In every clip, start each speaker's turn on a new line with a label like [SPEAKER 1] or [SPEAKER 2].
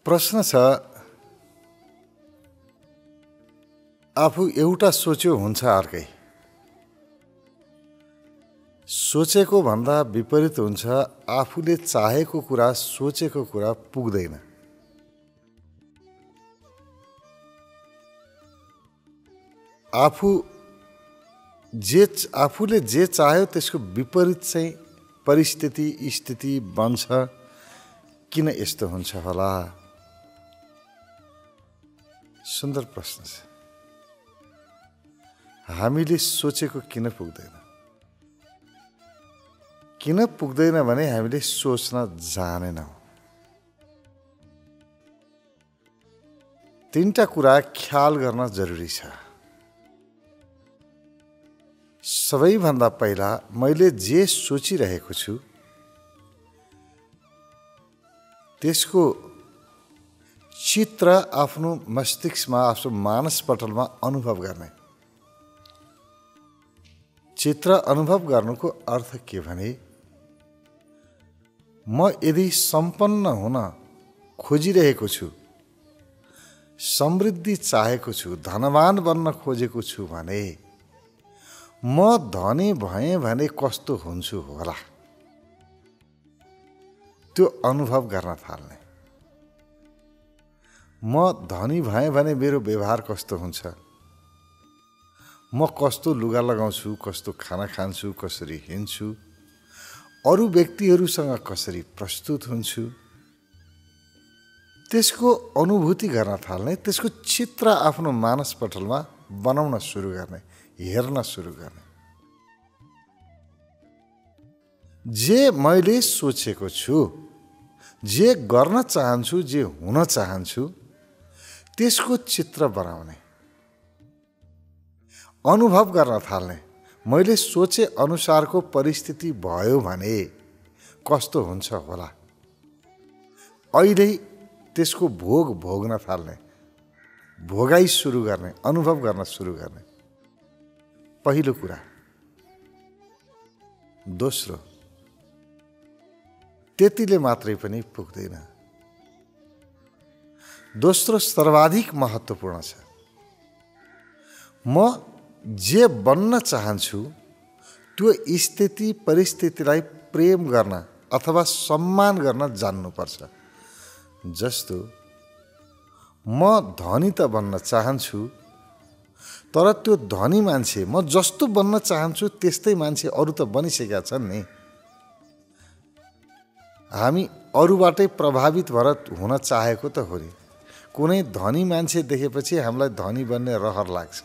[SPEAKER 1] प्रश्न छ, आफू एउटा सोच्यो हुन्छ अर्कै। सोचेको भन्दा विपरीत हुन्छ, आफूले चाहेको कुरा सोचेको कुरा पुग्दैन। आफूले जे चाह्यो त्यसको विपरीत चाहिँ परिस्थिति स्थिति बन्छ। किन यस्तो हुन्छ होला? सुन्दर प्रश्न छ। हामीले सोचेको किन पुग्दैन? किन पुग्दैन भने हामीले सोच्न जानेनौँ। तीनटा कुरा ख्याल गर्न जरुरी छ। सबैभन्दा पहिला मैले जे सोचिरहेको छु त्यसको चित्र आफ्नो मस्तिष्कमा, आफ्नो मानसपटलमा अनुभव गर्ने। चित्र अनुभव गर्नुको अर्थ के भने, म यदि सम्पन्न हुन खोजिरहेको छु, समृद्धि चाहेको छु, धनवान बन्न खोजेको छु भने म धनी भएँ भने कस्तो हुन्छु होला, त्यो अनुभव गर्न थाल्ने। म धनी भएँ भने मेरो व्यवहार कस्तो हुन्छ, म कस्तो लुगा लगाउँछु, कस्तो खाना खान्छु, कसरी हिँड्छु, अरू व्यक्तिहरूसँग कसरी प्रस्तुत हुन्छु, त्यसको अनुभूति गर्न थाल्ने। त्यसको चित्र आफ्नो मानसपटलमा बनाउन सुरु गर्ने, हेर्न सुरु गर्ने। जे मैले सोचेको छु, जे गर्न चाहन्छु, जे हुन चाहन्छु, त्यसको चित्र बनाउने, अनुभव गर्न थाल्ने। मैले सोचे अनुसारको परिस्थिति भयो भने कस्तो हुन्छ होला, अहिले त्यसको भोग भोग्न थाल्ने, भोगाइ सुरु गर्ने, अनुभव गर्न सुरु गर्ने। पहिलो कुरा। दोस्रो, त्यतिले मात्रै पनि पुग्दैन। दोस्रो सर्वाधिक महत्त्वपूर्ण छ। म जे बन्न चाहन्छु त्यो स्थिति परिस्थितिलाई प्रेम गर्न अथवा सम्मान गर्न जान्नुपर्छ। जस्तो म धनी त बन्न चाहन्छु, तर त्यो धनी मान्छे, म जस्तो बन्न चाहन्छु त्यस्तै मान्छे अरू त बनिसकेका छन् नि। हामी अरूबाटै प्रभावित भएर हुन चाहेको त हो नि। कुनै धनी मान्छे देखेपछि हामीलाई धनी बन्ने रहर लाग्छ।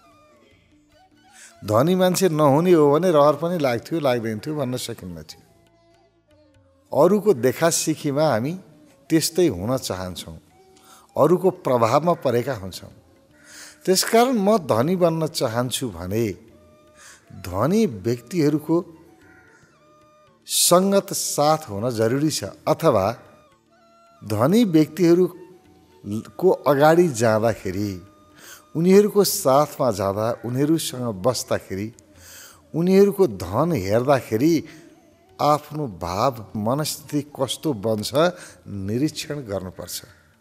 [SPEAKER 1] धनी मान्छे नहुने हो भने रहर पनि लाग्थ्यो, लाग्दैन थियो भन्न सकिन्न थियो। अरूको देखासिखीमा हामी त्यस्तै हुन चाहन्छौँ, अरूको प्रभावमा परेका हुन्छौँ। त्यसकारण म धनी बन्न चाहन्छु भने धनी व्यक्तिहरूको सङ्गत साथ हुन जरुरी छ, अथवा धनी व्यक्तिहरूको अगाडि जाँदाखेरि, उनीहरूको साथमा जाँदा, उनीहरूसँग बस्दाखेरि, उनीहरूको धन हेर्दाखेरि आफ्नो भाव मनस्थिति कस्तो बन्छ निरीक्षण गर्नुपर्छ।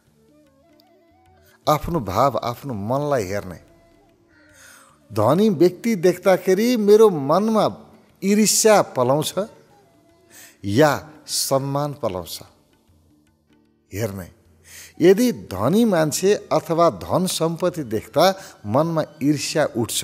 [SPEAKER 1] आफ्नो भाव, आफ्नो मनलाई हेर्ने। धनी व्यक्ति देख्दाखेरि मेरो मनमा ईर्ष्या पलाउँछ या सम्मान पलाउँछ, हेर्ने। यदि धनी मान्छे अथवा धन सम्पत्ति देख्दा मनमा ईर्ष्या उठ्छ,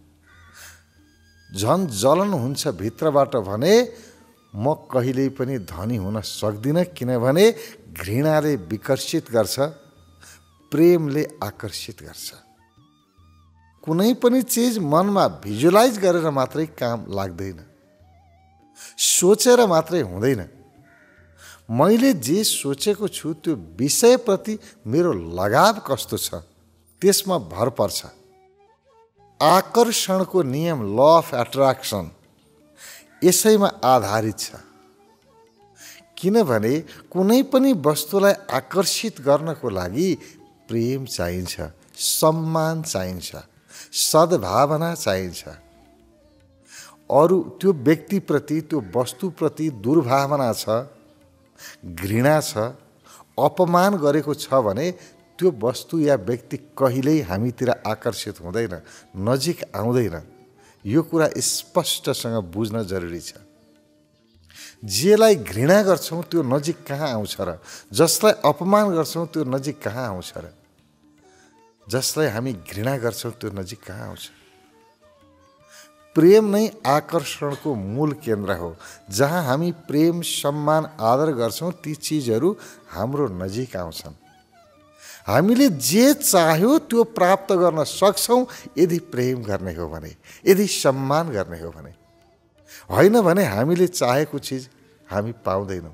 [SPEAKER 1] झन् जलन हुन्छ भित्रबाट भने म कहिल्यै पनि धनी हुन सक्दिनँ, किनभने घृणाले विकर्षित गर्छ, प्रेमले आकर्षित गर्छ। कुनै पनि चिज मनमा भिजुलाइज गरेर मात्रै काम लाग्दैन, सोचेर मात्रै हुँदैन। मैले जे सोचेको छु त्यो विषयप्रति मेरो लगाव कस्तो छ त्यसमा भर पर्छ। आकर्षणको नियम, ल अफ एट्र्याक्सन, यसैमा आधारित छ। किनभने कुनै पनि वस्तुलाई आकर्षित गर्नको लागि प्रेम चाहिन्छ, सम्मान चाहिन्छ, सद्भावना चाहिन्छ। अरू त्यो व्यक्तिप्रति, त्यो वस्तुप्रति दुर्भावना छ, घृणा छ, अपमान गरेको छ भने त्यो वस्तु या व्यक्ति कहिल्यै हामीतिर आकर्षित हुँदैन, नजिक आउँदैन। यो कुरा स्पष्टसँग बुझ्न जरुरी छ। जेलाई घृणा गर्छौं त्यो नजिक कहाँ आउँछ र? जसलाई अपमान गर्छौं त्यो नजिक कहाँ आउँछ र? जसलाई हामी घृणा गर्छौं त्यो नजिक कहाँ आउँछ? प्रेम नै आकर्षणको मूल केन्द्र हो। जहाँ हामी प्रेम, सम्मान, आदर गर्छौं ती चीजहरू हाम्रो नजिक आउँछन्। हामीले जे चाह्यो त्यो प्राप्त गर्न सक्छौं यदि प्रेम गर्ने हो भने, यदि सम्मान गर्ने हो भने। होइन भने हामीले चाहेको चीज हामी पाउँदैनौँ।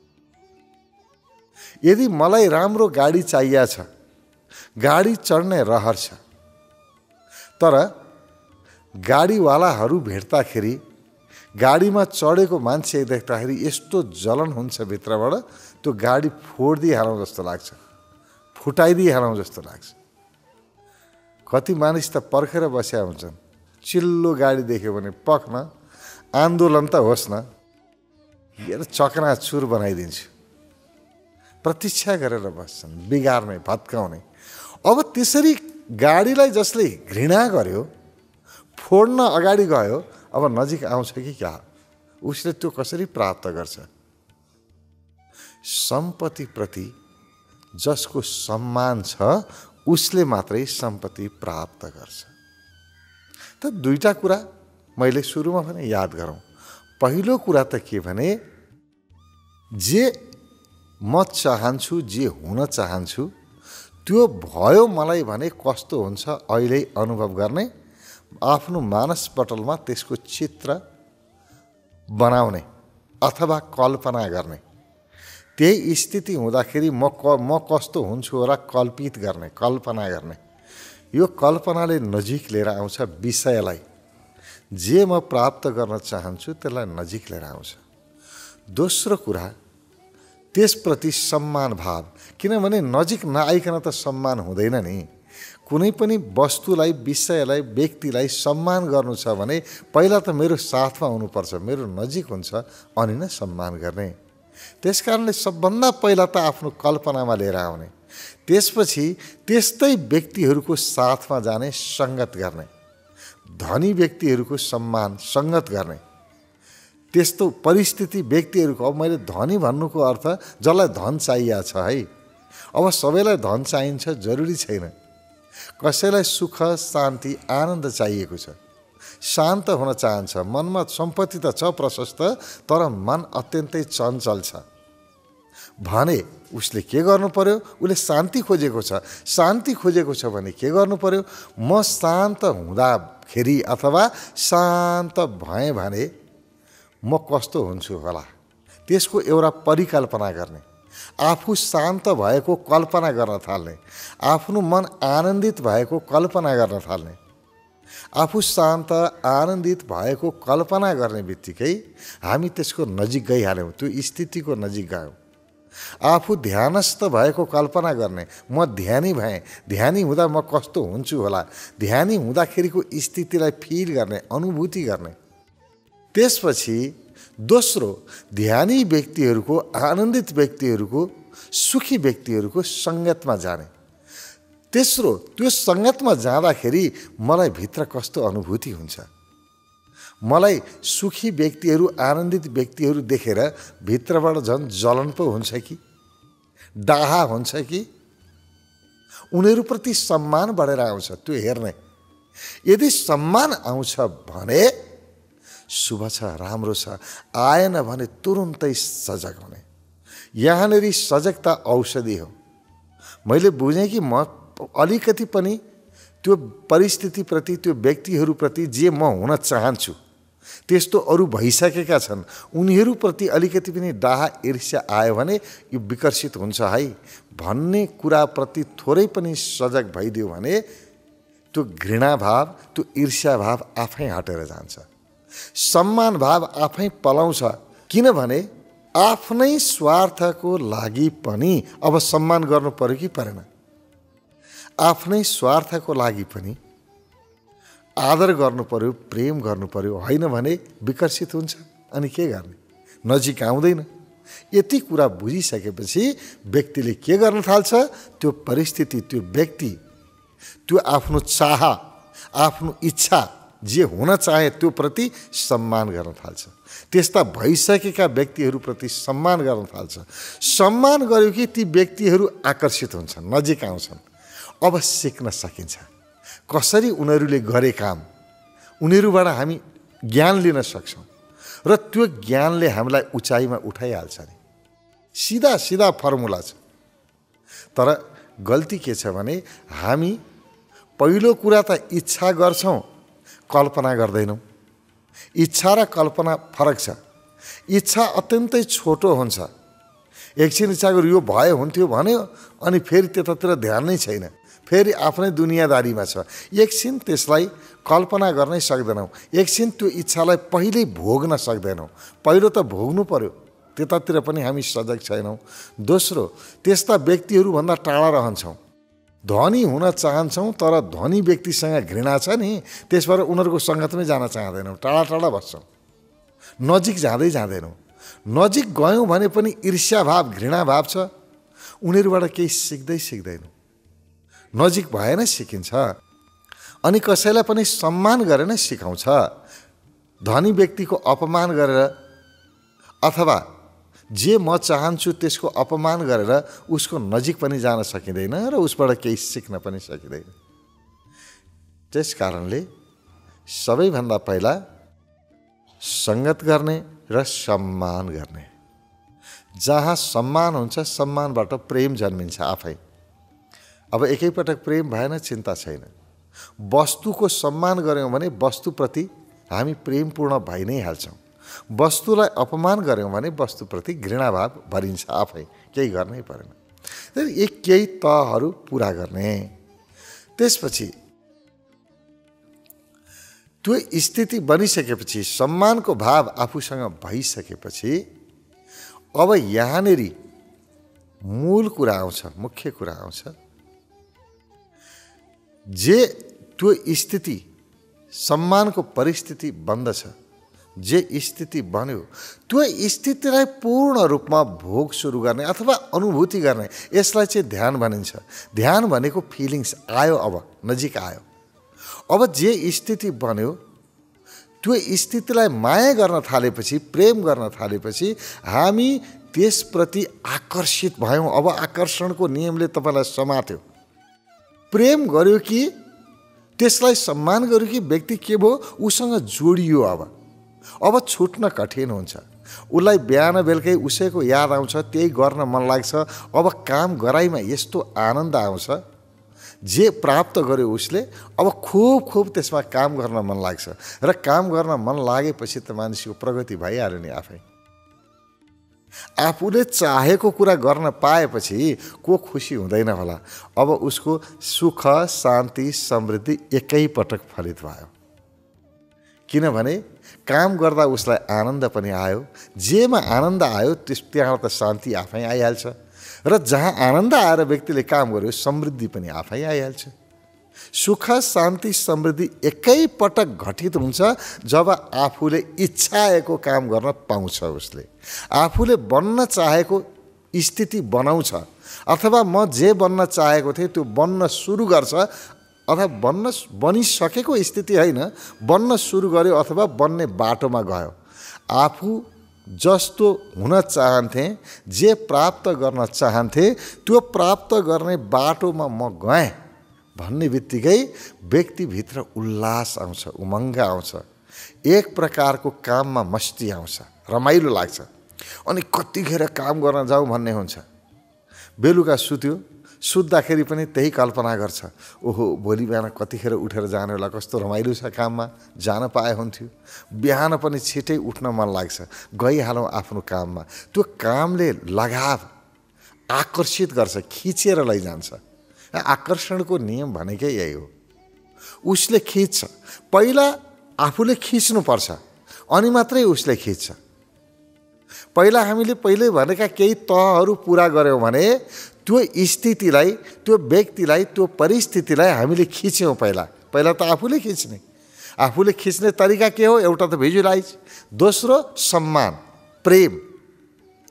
[SPEAKER 1] यदि मलाई राम्रो गाडी चाहिएको छ, गाडी चढ्ने रहर छ, तर गाडीवालाहरू भेट्दाखेरि गाडीमा चढेको मान्छे देख्दाखेरि यस्तो जलन हुन्छ भित्रबाट, त्यो गाडी फोडिदिइहालौँ जस्तो लाग्छ, फुटाइदिइहालौँ जस्तो लाग्छ। कति मानिस त पर्खेर बसेका हुन्छन्, चिल्लो गाडी देख्यो भने पख्न, आन्दोलन त होस् न, हेर चकनाचुर बनाइदिन्छु, प्रतीक्षा गरेर बस्छन्, बिगार्ने, भत्काउने। अब त्यसरी गाडीलाई जसले घृणा गर्यो, फोड्न अगाडि गयो, अब नजिक आउँछ कि क्या? उसले त्यो कसरी प्राप्त गर्छ? सम्पत्तिप्रति जसको सम्मान छ उसले मात्रै सम्पत्ति प्राप्त गर्छ। त दुईटा कुरा मैले सुरुमा भने याद गरौँ। पहिलो कुरा त के भने, जे म चाहन्छु, जे हुन चाहन्छु त्यो भयो मलाई भने कस्तो हुन्छ अहिले अनुभव गर्ने, आफ्नो मानसपटलमा त्यसको चित्र बनाउने अथवा कल्पना गर्ने। त्यही स्थिति हुँदाखेरि म कस्तो हुन्छु होला कल्पित गर्ने, कल्पना गर्ने। यो कल्पनाले नजिक लिएर आउँछ विषयलाई। जे म प्राप्त गर्न चाहन्छु त्यसलाई नजिक लिएर आउँछ। दोस्रो कुरा, त्यसप्रति सम्मान भाव। किनभने नजिक नआइकन त सम्मान हुँदैन नि। कुनै पनि वस्तुलाई, विषयलाई, व्यक्तिलाई सम्मान गर्नु छ भने पहिला त मेरो साथमा हुनुपर्छ, मेरो नजिक हुन्छ अनि नै सम्मान गर्ने। त्यसकारणले सबभन्दा पहिला त आफ्नो कल्पनामा लिएर आउने, त्यसपछि त्यस्तै व्यक्तिहरूको साथमा जाने, सङ्गत गर्ने, धनी व्यक्तिहरूको सम्मान, सङ्गत गर्ने। त्यस्तो परिस्थिति व्यक्तिहरूको, अब मैले धनी भन्नुको अर्थ जसलाई धन चाहिएको छ है। अब सबैलाई धन चाहिन्छ जरुरी छैन। कसैलाई सुख, शान्ति, आनन्द चाहिएको छ, शान्त हुन चाहन्छ, मनमा सम्पत्ति त छ प्रशस्त, तर मन अत्यन्तै चञ्चल छ भने उसले के गर्नु पर्यो? उसले शान्ति खोजेको छ। शान्ति खोजेको छ भने के गर्नु पर्यो? म शान्त हुँदाखेरि अथवा शान्त भएँ भने म कस्तो हुन्छु होला, त्यसको एउटा परिकल्पना गर्ने, आफू शान्त भएको कल्पना गर्न थाल्ने, आफ्नो मन आनन्दित भएको कल्पना गर्न थाल्ने। आफू शान्त, आनन्दित भएको कल्पना गर्ने बित्तिकै हामी त्यसको नजिक गइहाल्यौँ, त्यो स्थितिको नजिक गयौँ। आफू ध्यानस्थ भएको कल्पना गर्ने, म ध्यानी भएँ, ध्यानी हुँदा म कस्तो हुन्छु होला, ध्यानी हुँदाखेरिको स्थितिलाई फिल गर्ने, अनुभूति गर्ने। त्यसपछि दोस्रो, ध्यानी व्यक्तिहरूको, आनन्दित व्यक्तिहरूको, सुखी व्यक्तिहरूको सङ्गतमा जाने। तेस्रो, त्यो सङ्गतमा जाँदाखेरि मलाई भित्र कस्तो अनुभूति हुन्छ, मलाई सुखी व्यक्तिहरू, आनन्दित व्यक्तिहरू देखेर भित्रबाट झन् जलन पो हुन्छ कि डाहा हुन्छ कि उनीहरूप्रति सम्मान बढेर आउँछ, त्यो हेर्ने। यदि सम्मान आउँछ भने शुभ छ, राम्रो छ, आएन भने तुरुन्तै सजग हुने। यहाँनिर सजगता औषधि हो। मैले बुझेँ कि म अलिकति पनि त्यो परिस्थितिप्रति, त्यो व्यक्तिहरूप्रति जे म हुन चाहन्छु त्यस्तो अरू भइसकेका छन्, उनीहरूप्रति अलिकति पनि डाहा, ईर्ष्या आयो भने यो विकर्षित हुन्छ है भन्ने कुराप्रति थोरै पनि सजग भइदियो भने त्यो घृणा भाव, त्यो ईर्ष्या भाव आफै हटेर जान्छ। सम्मान भाव आफै पलाउँछ। किनभने आफ्नै स्वार्थको लागि पनि अब सम्मान गर्नु पर्यो कि परेन? आफ्नै स्वार्थको लागि पनि आदर गर्नु पर्यो, प्रेम गर्नु पर्यो। होइन भने विकर्षित हुन्छ अनि के गर्ने? नजिक आउँदैन। यति कुरा बुझिसकेपछि व्यक्तिले के गर्न थाल्छ, त्यो परिस्थिति, त्यो व्यक्ति, त्यो आफ्नो चाह, आफ्नो इच्छा जे हुन चाहे त्यो प्रति सम्मान गर्न थाल्छ। त्यस्ता भइसकेका व्यक्तिहरूप्रति सम्मान गर्न थाल्छ। सम्मान गर्यो कि ती व्यक्तिहरू आकर्षित हुन्छन्, नजिक आउँछन्। अब सिक्न सकिन्छ कसरी उनीहरूले गरे काम, उनीहरूबाट हामी ज्ञान लिन सक्छौँ र त्यो ज्ञानले हामीलाई उचाइमा उठाइहाल्छ नि। सिधा सिधा फर्मुला छ। तर गल्ती के छ भने हामी पहिलो कुरा त इच्छा गर्छौँ, कल्पना गर्दैनौँ। इच्छा र कल्पना फरक छ। इच्छा अत्यन्तै छोटो हुन्छ। एकछिन इच्छा गर्यो यो भए हुन्थ्यो भन्यो अनि फेरि त्यतातिर ध्यान नै छैन, फेरि आफ्नै दुनियाँदारीमा छ। एकछिन त्यसलाई कल्पना गर्नै सक्दैनौँ, एकछिन त्यो इच्छालाई पहिल्यै भोग्न सक्दैनौँ। पहिलो त भोग्नु पर्यो, त्यतातिर पनि हामी सजग छैनौँ। दोस्रो, त्यस्ता व्यक्तिहरूभन्दा टाढा रहन्छौँ। धनी हुन चाहन्छौँ तर धनी व्यक्तिसँग घृणा छ नि, त्यसबाट उनीहरूको सङ्गतमै जान चाहँदैनौँ, टाढा टाढा बस्छौँ, नजिक जाँदैनौँ। नजिक गयौँ भने पनि ईर्ष्याभाव, घृणाभाव छ, उनीहरूबाट केही सिक्दैनौँ। नजिक भए नै सिकिन्छ। अनि कसैलाई पनि सम्मान गरेर नै सिकाउँछ। धनी व्यक्तिको अपमान गरेर अथवा जे म चाहन्छु त्यसको अपमान गरेर उसको नजिक पनि जान सकिँदैन र उसबाट केही सिक्न पनि सकिँदैन। त्यस कारणले सबैभन्दा पहिला सङ्गत गर्ने र सम्मान गर्ने। जहाँ सम्मान हुन्छ सम्मानबाट प्रेम जन्मिन्छ आफै। अब एकैपटक प्रेम भएन चिन्ता छैन। वस्तुको सम्मान गऱ्यौँ भने वस्तुप्रति हामी प्रेमपूर्ण भइ नै हाल्छौँ। वस्तुलाई अपमान गऱ्यौँ भने वस्तुप्रति घृणाभाव भरिन्छ आफै, केही गर्नै परेन। एक केही तहहरू पुरा गर्ने। त्यसपछि त्यो स्थिति बनिसकेपछि, सम्मानको भाव आफूसँग भइसकेपछि अब यहाँनेरि मूल कुरा आउँछ, मुख्य कुरा आउँछ। जे त्यो स्थिति, सम्मानको परिस्थिति बन्दछ, जे स्थिति बन्यो त्यो स्थितिलाई पूर्ण रूपमा भोग सुरु गर्ने अथवा अनुभूति गर्ने, यसलाई चाहिँ ध्यान भनिन्छ। ध्यान भनेको फिलिङ्स आयो, अब नजिक आयो। अब जे स्थिति बन्यो त्यो स्थितिलाई माया गर्न थालेपछि, प्रेम गर्न थालेपछि हामी त्यसप्रति आकर्षित भयौँ। अब आकर्षणको नियमले तपाईँलाई समात्यो। प्रेम गर्यो कि त्यसलाई सम्मान गर्यो कि व्यक्ति के भयो, उसँग जोडियो। अब छुट्न कठिन हुन्छ। उसलाई बिहान बेलुकै उसैको याद आउँछ, त्यही गर्न मन लाग्छ। अब काम गराइमा यस्तो आनन्द आउँछ, जे प्राप्त गर्यो उसले अब खुब त्यसमा काम गर्न मन लाग्छ। र काम गर्न मन लागेपछि त मानिसको प्रगति भइहाल्यो नि आफै। आफूले चाहेको कुरा गर्न पाएपछि को खुसी हुँदैन होला। अब उसको सुख, शान्ति, समृद्धि एकैपटक फलित भयो। किनभने काम गर्दा उसलाई आनन्द पनि आयो। जेमा आनन्द आयो त्यहाँ त शान्ति आफै आइहाल्छ। र जहाँ आनन्द आएर व्यक्तिले काम गर्यो समृद्धि पनि आफै आइहाल्छ। सुख, शान्ति, समृद्धि एकैपटक घटित हुन्छ जब आफूले इच्छाएको काम गर्न पाउँछ। उसले आफूले बन्न चाहेको स्थिति बनाउँछ, अथवा म जे बन्न चाहेको थिएँ त्यो बन्न सुरु गर्छ, अथवा बनिसकेको स्थिति होइन, बन्न सुरु गर्यो अथवा बन्ने बाटोमा गयो। आफू जस्तो हुन चाहन्थे, जे प्राप्त गर्न चाहन्थे त्यो प्राप्त गर्ने बाटोमा म गएँ भन्ने बित्तिकै व्यक्तिभित्र उल्लास आउँछ, उमङ्ग आउँछ। एक प्रकारको काममा मस्ती आउँछ, रमाइलो लाग्छ। अनि कतिखेर काम गर्न जाउँ भन्ने हुन्छ। बेलुका सुत्दाखेरि पनि त्यही कल्पना गर्छ, ओहो भोलि बिहान कतिखेर उठेर जाने होला, कस्तो रमाइलो छ, काममा जान पाए हुन्थ्यो। बिहान पनि छिटै उठ्न मन लाग्छ, गइहालौँ आफ्नो काममा। त्यो कामले लगाव, आकर्षित गर्छ, खिचेर लैजान्छ। आकर्षणको नियम भनेकै यही हो। उसले खिच्छ, पहिला आफूले खिच्नुपर्छ अनि मात्रै उसले खिच्छ। पहिला हामीले पहिले भनेका केही तहहरू पुरा गऱ्यौँ भने त्यो स्थितिलाई, त्यो व्यक्तिलाई, त्यो परिस्थितिलाई हामीले खिच्यौँ। पहिला त आफूले खिच्ने। आफूले खिच्ने तरिका के हो? एउटा त भिजुलाइज, दोस्रो सम्मान, प्रेम,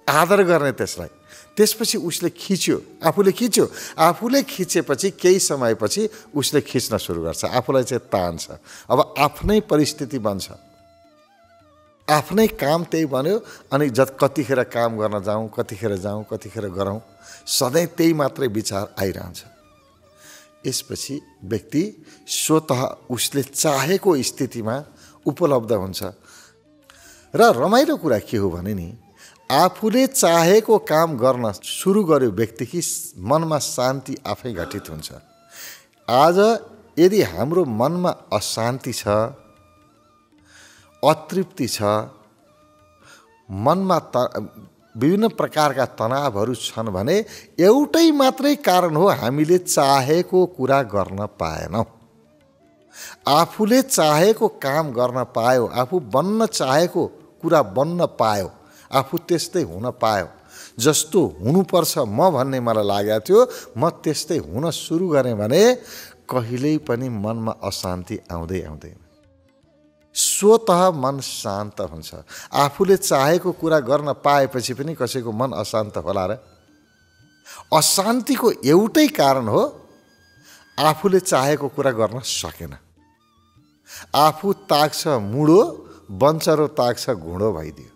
[SPEAKER 1] आदर गर्ने त्यसलाई। त्यसपछि उसले खिच्यो, आफूले खिचेपछि केही समयपछि उसले खिच्न सुरु गर्छ, आफूलाई चाहिँ तान्छ। अब आफ्नै परिस्थिति बन्छ, आफ्नै काम त्यही बन्यो। अनि कतिखेर काम गर्न जाउँ, कतिखेर गरौँ, सधैँ त्यही मात्रै विचार आइरहन्छ। यसपछि व्यक्ति स्वतः उसले चाहेको स्थितिमा उपलब्ध हुन्छ। र रमाइलो कुरा के हो भने नि, आफूले चाहेको काम गर्न सुरु गर्यो व्यक्ति कि मनमा शान्ति आफै घटित हुन्छ। आज यदि हाम्रो मनमा अशान्ति छ, अतृप्ति छ, मनमा विभिन्न प्रकारका तनावहरू छन् भने एउटै मात्रै कारण हो, हामीले चाहेको कुरा गर्न पाएनौँ। आफूले चाहेको काम गर्न पायो, आफू बन्न चाहेको कुरा बन्न पायो, आफू त्यस्तै हुन पायो, जस्तो हुनुपर्छ म भन्ने मलाई लागेको थियो, म त्यस्तै हुन सुरु गरेँ भने कहिल्यै पनि मनमा अशान्ति आउँदैन। स्वतः मन शान्त हुन्छ। आफूले चाहेको कुरा गर्न पाएपछि पनि कसैको मन अशान्त होला र? अशान्तिको एउटै कारण हो, आफूले चाहेको कुरा गर्न सकेन। आफू ताक्छ मुडो, बन्चरो ताक्छ घुँडो भइदियो।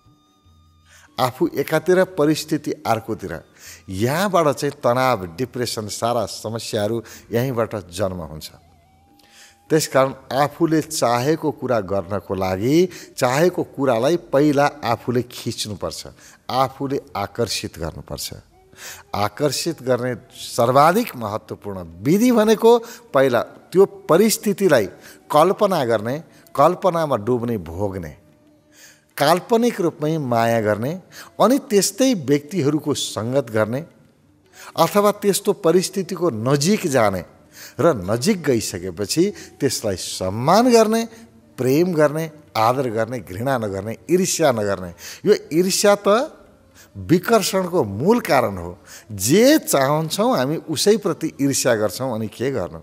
[SPEAKER 1] आफू एकातिर, परिस्थिति अर्कोतिर। यहाँबाट चाहिँ तनाव, डिप्रेसन, सारा समस्याहरू यहीँबाट जन्म हुन्छ। त्यसकारण आफूले चाहेको कुरा गर्नको लागि चाहेको कुरालाई पहिला आफूले खिच्नुपर्छ, आफूले आकर्षित गर्नुपर्छ। आकर्षित गर्ने सर्वाधिक महत्त्वपूर्ण विधि भनेको पहिला त्यो परिस्थितिलाई कल्पना गर्ने, कल्पनामा डुब्ने, भोग्ने, काल्पनिक रूपमै माया गर्ने, अनि त्यस्तै व्यक्तिहरूको सङ्गत गर्ने अथवा त्यस्तो परिस्थितिको नजिक जाने र नजिक गइसकेपछि त्यसलाई सम्मान गर्ने, प्रेम गर्ने, आदर गर्ने, घृणा नगर्ने, ईर्ष्या नगर्ने। यो ईर्ष्या त विकर्षणको मूल कारण हो। जे चाहन्छौँ हामी उसैप्रति ईर्ष्या गर्छौँ, अनि के गर्नु?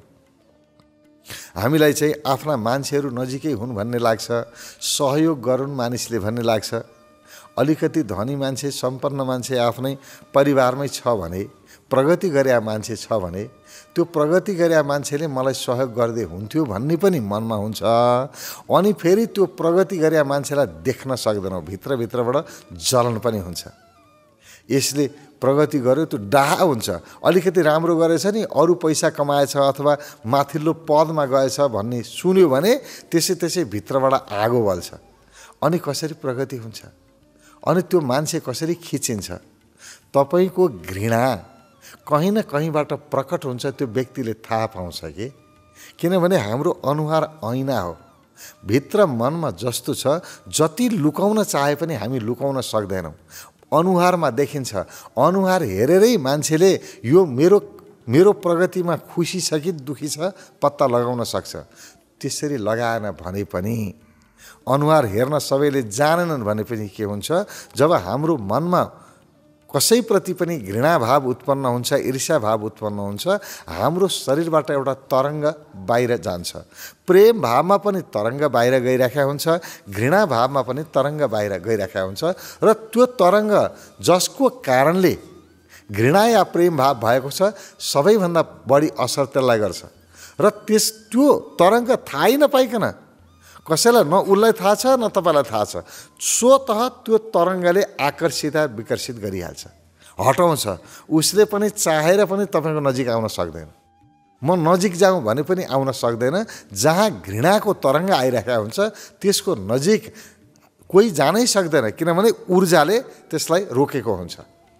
[SPEAKER 1] हामीलाई चाहिँ आफ्ना मान्छेहरू नजिकै हुन् भन्ने लाग्छ, सहयोग गरून् मानिसले भन्ने लाग्छ। अलिकति धनी मान्छे, सम्पन्न मान्छे आफ्नै परिवारमै छ भने, प्रगति गरेका मान्छे छ भने, त्यो प्रगति गरेका मान्छेले मलाई सहयोग गर्दै हुन्थ्यो भन्ने पनि मनमा हुन्छ। अनि फेरि त्यो प्रगति गरेका मान्छेलाई देख्न सक्दैनौँ, भित्रभित्रबाट जलन पनि हुन्छ। यसले प्रगति गर्यो, त्यो डाहा हुन्छ। अलिकति राम्रो गरेछ नि, अरू पैसा कमाएछ अथवा माथिल्लो पदमा गएछ भन्ने सुन्यो भने त्यसै भित्रबाट आगो बल्छ। अनि कसरी प्रगति हुन्छ? अनि त्यो मान्छे कसरी खिचिन्छ? तपाईँको घृणा कहीँ न कहीँबाट प्रकट हुन्छ, त्यो व्यक्तिले थाहा पाउँछ कि। किनभने हाम्रो अनुहार ऐना हो। भित्र मनमा जस्तो छ, जति लुकाउन चाहे पनि हामी लुकाउन सक्दैनौँ। अनुहारमा देखिन्छ। अनुहार हेरेरै मान्छेले यो मेरो प्रगतिमा खुसी छ कि दुखी छ पत्ता लगाउन सक्छ। त्यसरी लगाएन भने पनि, अनुहार हेर्न सबैले जानेनन् भने पनि के हुन्छ, जब हाम्रो मनमा कसैप्रति पनि घृणा भाव उत्पन्न हुन्छ, ईर्ष्या भाव उत्पन्न हुन्छ, हाम्रो शरीरबाट एउटा तरङ्ग बाहिर जान्छ। प्रेम भावमा पनि तरङ्ग बाहिर गइरहेको हुन्छ, घृणा भावमा पनि तरङ्ग बाहिर गइरहेको हुन्छ। र त्यो तरङ्ग जसको कारणले घृणा या प्रेम भाव भएको छ, सबैभन्दा बढी असर त्यसलाई गर्छ। र त्यो तरङ्ग थाहै नपाइकन, कसैलाई न उसलाई थाहा छ न तपाईँलाई थाहा छ, स्वतः त्यो तरङ्गले आकर्षित विकर्षित गरिहाल्छ, हटाउँछ। उसले पनि चाहेर पनि तपाईँको नजिक आउन सक्दैन। म नजिक जाउँ भने पनि आउन सक्दैन। जहाँ घृणाको तरङ्ग आइरहेको हुन्छ त्यसको नजिक कोही जानै सक्दैन, किनभने ऊर्जाले त्यसलाई रोकेको हुन्छ।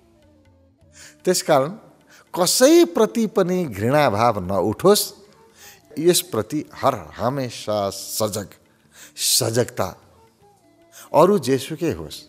[SPEAKER 1] त्यसकारण कसैप्रति पनि घृणा भाव नउठोस्, यसप्रति हर हमेसा सजगता। अरू जेसुकै होस्,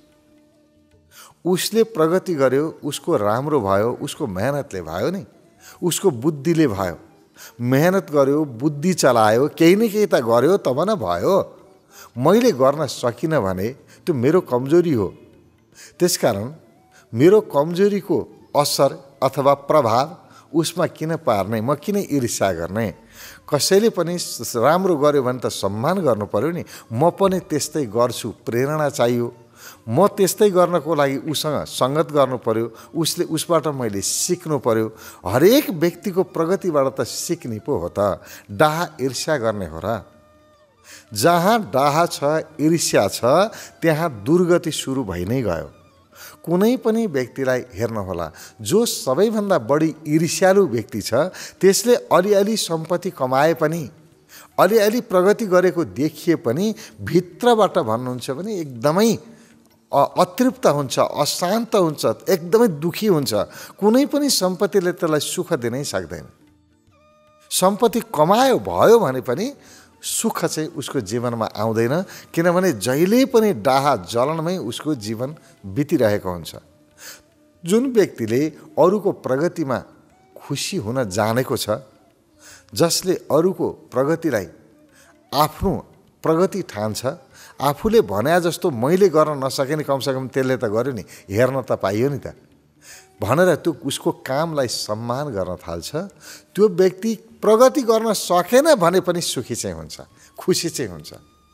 [SPEAKER 1] उसले प्रगति गर्यो, उसको राम्रो भयो, उसको मेहनतले भयो नि, उसको बुद्धिले भयो। मेहनत गर्यो, बुद्धि चलायो, केही न केही त गर्यो तब न भयो। मैले गर्न सकिनँ भने त्यो मेरो कमजोरी हो। त्यसकारण मेरो कमजोरीको असर अथवा प्रभाव उसमा किन पार्ने, म किन ईर्ष्या गर्ने? कसैले पनि राम्रो गर्यो भने त सम्मान गर्नु पर्यो नि। म पनि त्यस्तै गर्छु, प्रेरणा चाहियो। म त्यस्तै गर्नको लागि उसँग सङ्गत गर्नु पर्यो, उसबाट मैले सिक्नु पर्यो। हरेक व्यक्तिको प्रगतिबाट त सिक्ने पो हो त, डाहा ईर्ष्या गर्ने हो र। जहाँ डाहा छ, ईर्ष्या छ, त्यहाँ दुर्गति सुरु भइ नै गयो। कुनै पनि व्यक्तिलाई हेर्नुहोला, जो सबैभन्दा बढी ईर्ष्यालु व्यक्ति छ, त्यसले अलिअलि सम्पत्ति कमाए पनि, अलिअलि प्रगति गरेको देखिए पनि भित्रबाट भन्नुहुन्छ भने एकदमै अतृप्त हुन्छ, अशान्त हुन्छ, एकदमै दुखी हुन्छ। कुनै पनि सम्पत्तिले त्यसलाई सुख दिनै सक्दैन। सम्पत्ति कमायो भयो भने पनि सुख चाहिँ उसको जीवनमा आउँदैन, किनभने जहिले पनि डाहा जलनमै उसको जीवन बितिरहेको हुन्छ। जुन व्यक्तिले अरूको प्रगतिमा खुसी हुन जानेको छ, जसले अरूको प्रगतिलाई आफ्नो प्रगति ठान्छ, आफूले भने जस्तो मैले गर्न नसके नि कमसेकम त्यसले त गर्यो नि, हेर्न त पाइयो नि त भनेर त्यो उसको कामलाई सम्मान गर्न थाल्छ, त्यो व्यक्ति प्रगति गर्न सकेन भने पनि सुखी चाहिँ हुन्छ, खुसी चाहिँ हुन्छ।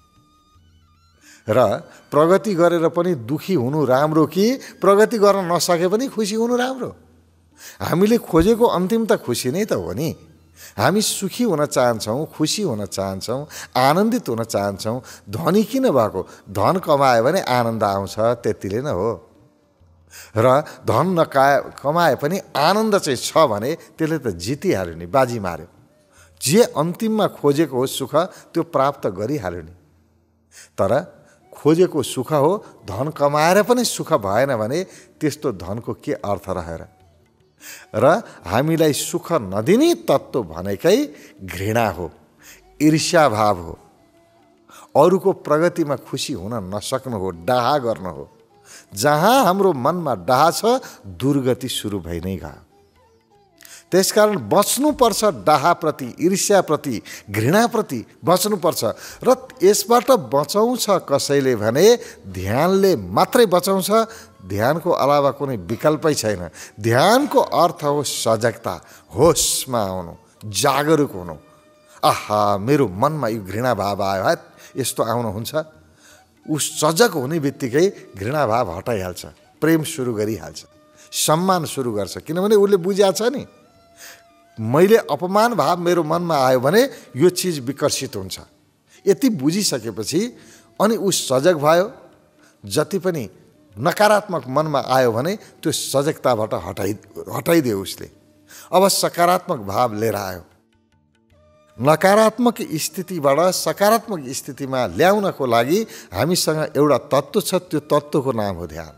[SPEAKER 1] र प्रगति गरेर पनि दुखी हुनु राम्रो कि प्रगति गर्न नसके पनि खुसी हुनु राम्रो? हामीले खोजेको अन्तिम त खुसी नै त हो नि। हामी सुखी हुन चाहन्छौँ, खुसी हुन चाहन्छौँ, आनन्दित हुन चाहन्छौँ। धनी किन भएको? धन कमायो भने आनन्द आउँछ, त्यतिले नै हो। र धन कमाए पनि आनन्द चाहिँ छ भने त्यसले त जितिहाल्यो नि, बाजी मार्यो। जे अन्तिममा खोजेको हो सुख, त्यो प्राप्त गरिहाल्यो नि। तर खोजेको सुख हो, धन कमाएर पनि सुख भएन भने त्यस्तो धनको के अर्थ रहेर? र हामीलाई सुख नदिने तत्त्व भनेकै घृणा हो, ईर्ष्याभाव हो, अरूको प्रगतिमा खुसी हुन नसक्नु हो, डाहा गर्नु हो। जहाँ हाम्रो मनमा डाहा छ, दुर्गति सुरु भइ नै गयो। त्यसकारण बच्नुपर्छ, डाहाप्रति, ईर्ष्याप्रति, घृणाप्रति बच्नुपर्छ। र यसबाट बचाउँछ कसैले भने ध्यानले मात्रै बचाउँछ। ध्यानको अलावा कुनै विकल्पै छैन। ध्यानको अर्थ हो सजगता, होसमा आउनु, जागरुक हुनु। आहा, मेरो मनमा यो घृणा भाव आयो, है यस्तो आउनु हुन्छ। ऊ सजग हुने बित्तिकै घृणा भाव हटाइहाल्छ, प्रेम सुरु गरिहाल्छ, सम्मान सुरु गर्छ। किनभने उसले बुझ्या छ नि, मैले अपमान भाव मेरो मनमा आयो भने यो चिज विकर्षित हुन्छ। यति बुझिसकेपछि अनि ऊ सजग भयो। जति पनि नकारात्मक मनमा आयो भने त्यो सजगताबाट हटाइदियो उसले। अब सकारात्मक भाव लिएर आयो। नकारात्मक स्थितिबाट सकारात्मक स्थितिमा ल्याउनको लागि हामीसँग एउटा तत्त्व छ, त्यो तत्त्वको नाम हो ध्यान।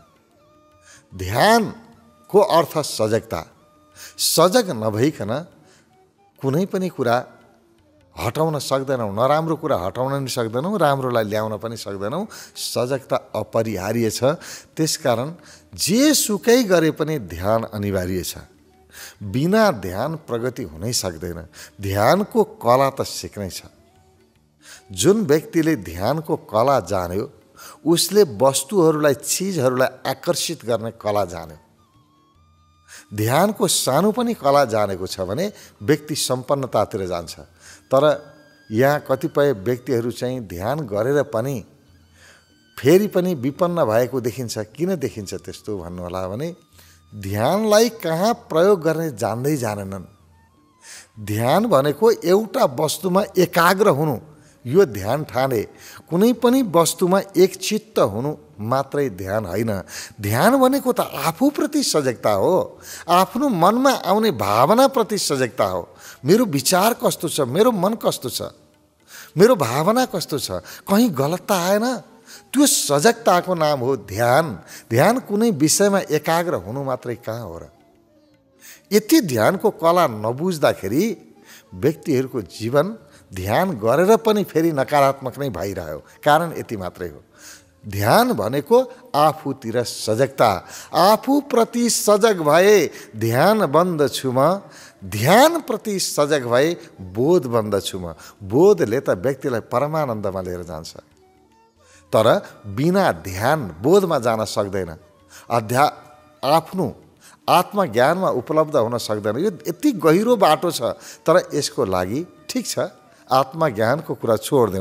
[SPEAKER 1] ध्यानको अर्थ सजगता। सजग नभइकन कुनै पनि कुरा हटाउन सक्दैनौँ, नराम्रो कुरा हटाउन पनि सक्दैनौँ, राम्रोलाई ल्याउन पनि सक्दैनौँ। सजगता अपरिहार्य छ। त्यसकारण जे सुकै गरे पनि ध्यान अनिवार्य छ। बिना ध्यान प्रगति हुनै सक्दैन। ध्यानको कला त सिक्नै छ। जुन व्यक्तिले ध्यानको कला जान्यो, उसले वस्तुहरूलाई, चिजहरूलाई आकर्षित गर्ने कला जान्यो। ध्यानको सानो पनि कला जानेको छ भने व्यक्ति सम्पन्नतातिर जान्छ। तर यहाँ कतिपय व्यक्तिहरू चाहिँ ध्यान गरेर पनि फेरि पनि विपन्न भएको देखिन्छ। किन देखिन्छ त्यस्तो भन्नुहोला भने ध्यानलाई कहाँ प्रयोग गर्ने जान्दै जानेनन्। ध्यान भनेको एउटा वस्तुमा एकाग्र हुनु, यो ध्यान ठाने। कुनै पनि वस्तुमा एकचित्त हुनु मात्रै ध्यान होइन। ध्यान भनेको त आफूप्रति सजगता हो, आफ्नो मनमा आउने भावनाप्रति सजगता हो। मेरो विचार कस्तो छ, मेरो मन कस्तो छ, मेरो भावना कस्तो छ, कहीँ गलत त आएन, त्यो सजगताको नाम हो ध्यान। ध्यान कुनै विषयमा एकाग्र हुनु मात्रै कहाँ हो र? यति ध्यानको कला नबुझ्दाखेरि व्यक्तिहरूको जीवन ध्यान गरेर पनि फेरि नकारात्मक नै भइरह्यो। कारण यति मात्रै हो, ध्यान भनेको आफूतिर सजगता। आफूप्रति सजग भए ध्यान बन्द छु म, ध्यानप्रति सजग भए बोध बन्द छु म। बोधले त व्यक्तिलाई परमानन्दमा लिएर जान्छ। तर बिना ध्यान बोधमा जान सक्दैन, आफ्नो आत्मज्ञानमा उपलब्ध हुन सक्दैन। यो यति गहिरो बाटो छ। तर यसको लागि ठिक छ, आत्मज्ञानको कुरा छोडिदेऊ,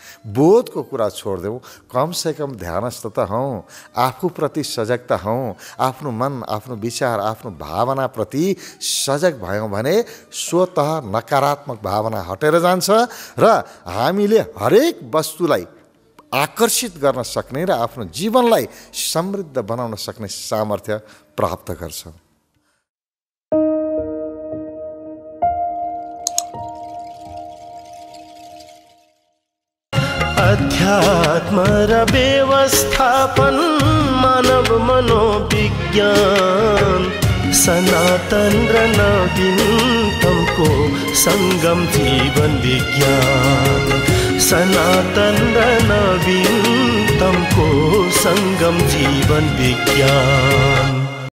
[SPEAKER 1] बोधको कुरा छोडिदेऊ, कमसेकम ध्यानस्थ त हौँ, आफूप्रति सजगता हौँ, आफ्नो मन, आफ्नो विचार, आफ्नो भावनाप्रति सजग भयौँ भने स्वतः नकारात्मक भावना हटेर जान्छ र हामीले हरेक वस्तुलाई आकर्षित गर्न सक्ने र आफ्नो जीवनलाई समृद्ध बनाउन सक्ने सामर्थ्य प्राप्त गर्छौँ।
[SPEAKER 2] अध्यात्म र व्यवस्थापन मानव मनोविज्ञान सनातन र नवीनतमको सङ्गम जीवन विज्ञान सनातन र नवीनतमको सङ्गम जीवन विज्ञान।